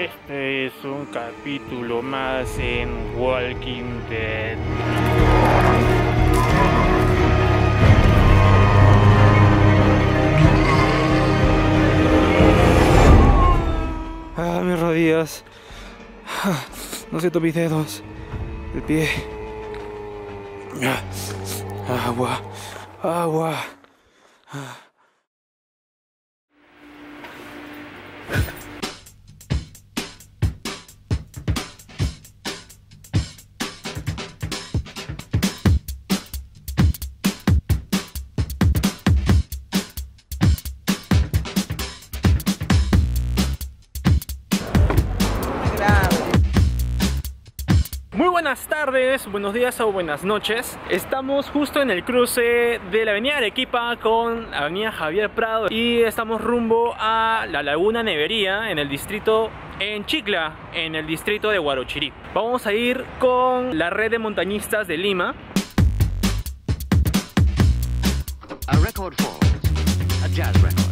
Este es un capítulo más en Walking Dead. Mis rodillas. No siento mis dedos. El pie. Agua. Agua. Muy buenas tardes, buenos días o buenas noches. Estamos justo en el cruce de la avenida Arequipa con la avenida Javier Prado y estamos rumbo a la Laguna Nevería en Chicla, en el distrito de Huarochirí. Vamos a ir con la red de montañistas de Lima. A record falls, a jazz record.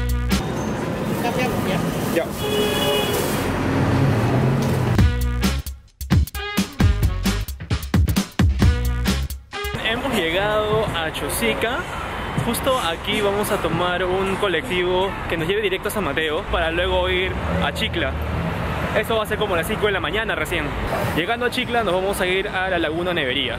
Ya. Hemos llegado a Chosica. Justo aquí vamos a tomar un colectivo que nos lleve directo a San Mateo para luego ir a Chicla. Eso va a ser como a las 5 de la mañana recién. Llegando a Chicla nos vamos a ir a la Laguna Nevería.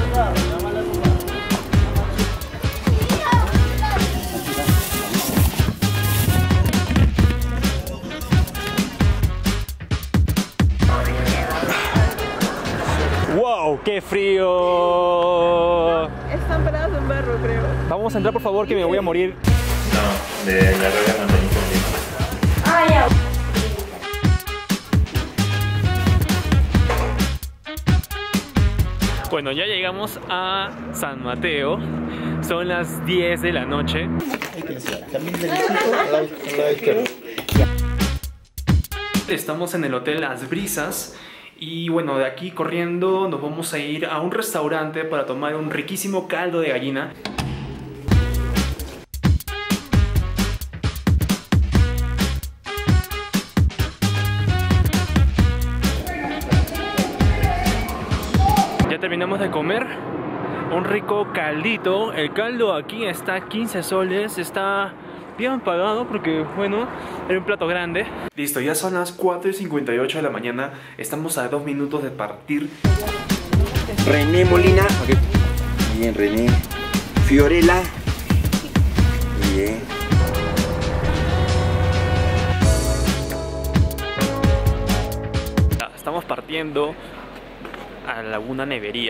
¡Wow! ¡Qué frío! Están parados en barro, creo. Vamos a entrar, por favor, que me voy a morir. No, de la red de montañistas. Ah, ya. Bueno, ya llegamos a San Mateo. Son las 10 de la noche. Estamos en el Hotel Las Brisas. Y bueno, de aquí corriendo nos vamos a ir a un restaurante para tomar un riquísimo caldo de gallina. Ya terminamos de comer. Un rico caldito. El caldo aquí está a 15 soles. Está bien pagado porque, bueno, era un plato grande. Listo, ya son las 4:58 de la mañana. Estamos a 2 minutos de partir. René Molina. Okay. Bien, René. Fiorella. Bien. Estamos partiendo a la Laguna Nevería.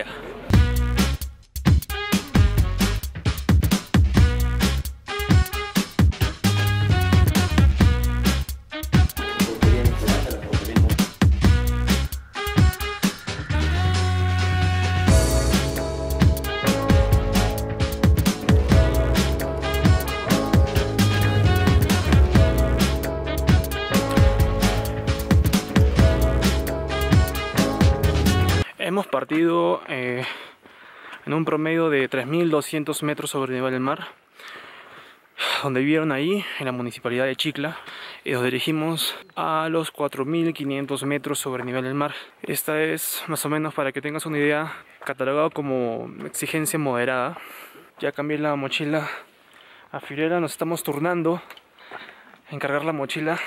Hemos partido en un promedio de 3.200 metros sobre el nivel del mar, donde vivieron ahí, en la municipalidad de Chicla, y nos dirigimos a los 4.500 metros sobre el nivel del mar. Esta es, más o menos, para que tengas una idea, catalogado como exigencia moderada. Ya cambié la mochila a Fiorella, nos estamos turnando en cargar la mochila.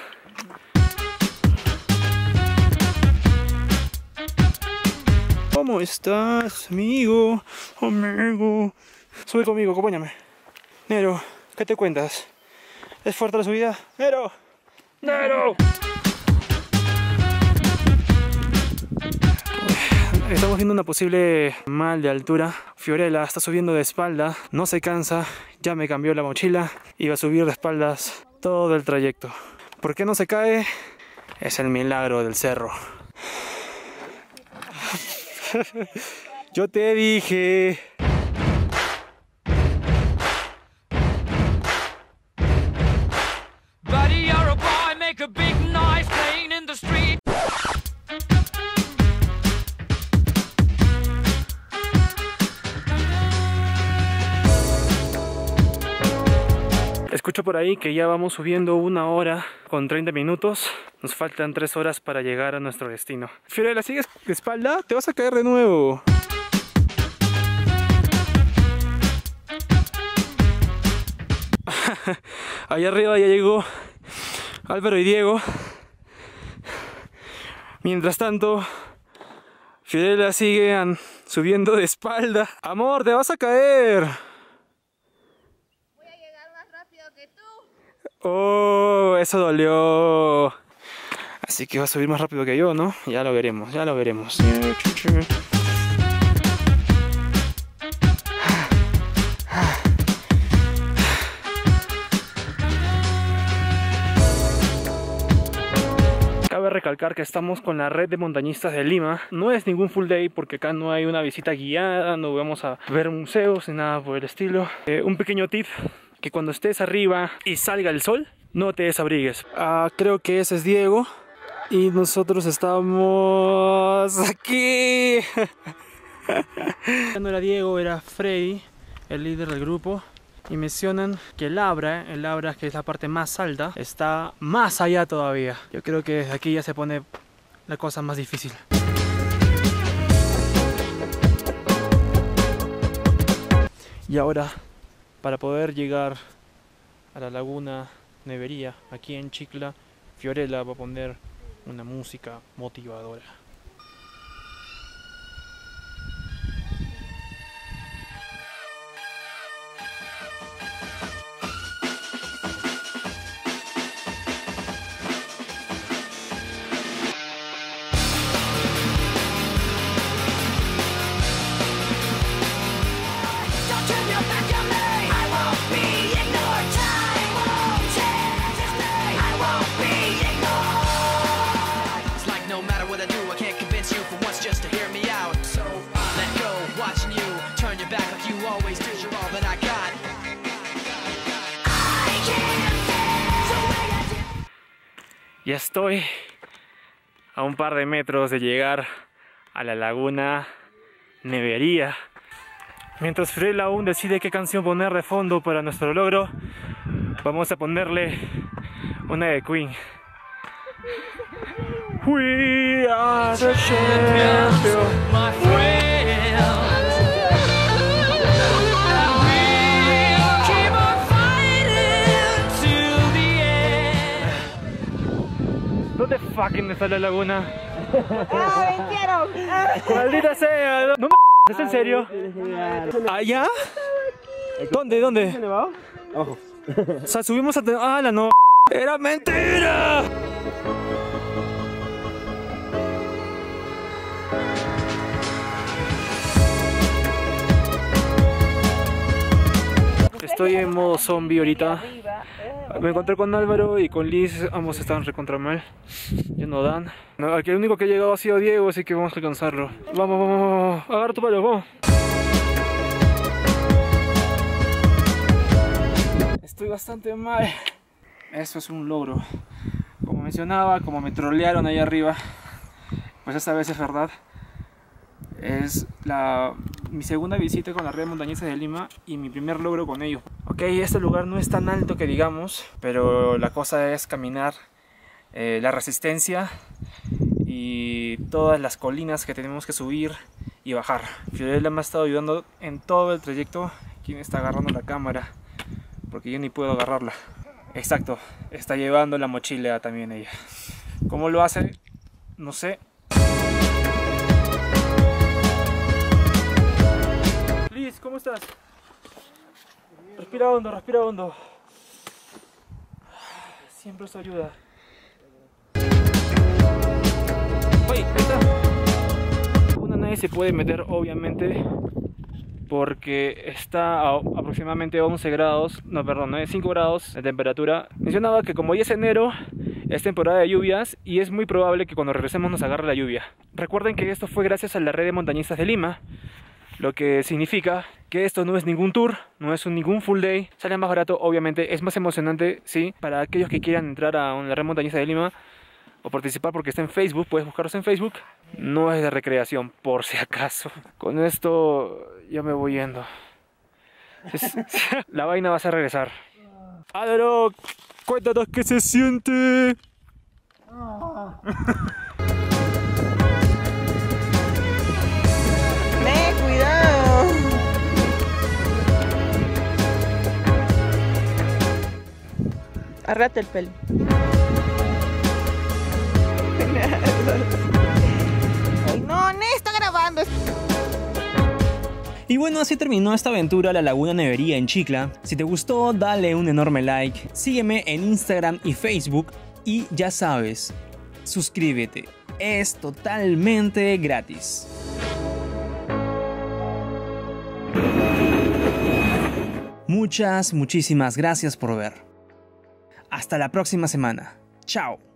¿Cómo estás, amigo? Amigo. Sube conmigo, acompáñame. Nero, ¿qué te cuentas? ¿Es fuerte la subida? ¡Nero! ¡Nero! Estamos viendo una posible mal de altura. Fiorella está subiendo de espalda, no se cansa, ya me cambió la mochila y va a subir de espaldas todo el trayecto. ¿Por qué no se cae? Es el milagro del cerro. Yo te dije. Buddy, you're a boy, make a big noise playing in the street. Escucho por ahí que ya vamos subiendo 1 hora con 30 minutos. Nos faltan 3 horas para llegar a nuestro destino. Fiorella, ¿sigues de espalda? Te vas a caer de nuevo. Allá arriba ya llegó Álvaro y Diego. Mientras tanto, Fiorella sigue subiendo de espalda. Amor, te vas a caer. Voy a llegar más rápido que tú. Oh, eso dolió. Así que va a subir más rápido que yo, ¿no? Ya lo veremos, ya lo veremos. Cabe recalcar que estamos con la red de montañistas de Lima. No es ningún full day porque acá no hay una visita guiada, no vamos a ver museos ni nada por el estilo. Un pequeño tip, que cuando estés arriba y salga el sol, no te desabrigues. Creo que ese es Diego y nosotros estamos aquí. No era Diego, era Freddy, el líder del grupo. Y mencionan que el Abra, que es la parte más alta, está más allá todavía. Yo creo que desde aquí ya se pone la cosa más difícil. Y ahora, para poder llegar a la laguna Nevería, aquí en Chicla, Fiorella va a poner una música motivadora. Ya estoy a un par de metros de llegar a la laguna Nevería. Mientras Fiorella aún decide qué canción poner de fondo para nuestro logro, vamos a ponerle una de Queen. We are the champions, my friend. ¿Dónde fucking está la laguna? ¡Ah, vencieron! ¡Maldita sea! No me... ¿Es en serio? ¿Allá? ¿Dónde? ¿Dónde? Abajo. O sea, subimos a... ¡Ah, la no! ¡Era mentira! Estoy en modo zombie ahorita. Me encontré con Álvaro y con Liz, ambos estaban recontra mal. Ya no dan. No, el único que ha llegado ha sido Diego, así que vamos a alcanzarlo. Vamos, vamos, vamos. Agarra tu palo, vamos. Estoy bastante mal. Eso es un logro. Como mencionaba, como me trolearon ahí arriba, pues esta vez es verdad. Es mi segunda visita con la red de montañistas de Lima y mi primer logro con ellos. Ok, este lugar no es tan alto que digamos, pero la cosa es caminar la resistencia y todas las colinas que tenemos que subir y bajar. Fiorella me ha estado ayudando en todo el trayecto. ¿Quién está agarrando la cámara? Porque yo ni puedo agarrarla. Exacto, está llevando la mochila también ella. ¿Cómo lo hace? No sé. Liz, ¿cómo estás? Respira hondo, respira hondo. Siempre eso ayuda. Oye, ahí está. Nadie se puede meter, obviamente, porque está a aproximadamente 11 grados, no, perdón, 5 grados de temperatura. Mencionaba que como ya es enero, es temporada de lluvias y es muy probable que cuando regresemos nos agarre la lluvia. Recuerden que esto fue gracias a la red de montañistas de Lima, lo que significa que esto no es ningún tour, no es ningún full day. Sale más barato, obviamente, es más emocionante, sí, para aquellos que quieran entrar a la red montañista de Lima o participar porque está en Facebook, puedes buscarlos en Facebook. No es de recreación, por si acaso. Con esto ya me voy yendo. La vaina va a ser regresar. Álvaro, cuéntanos qué se siente. Cuidado. Arrate el pelo. Ay, no, está grabando. Y bueno, así terminó esta aventura a la Laguna Nevería en Chicla. Si te gustó, dale un enorme like, sígueme en Instagram y Facebook y ya sabes, suscríbete, es totalmente gratis. Muchísimas gracias por ver. Hasta la próxima semana. Chao.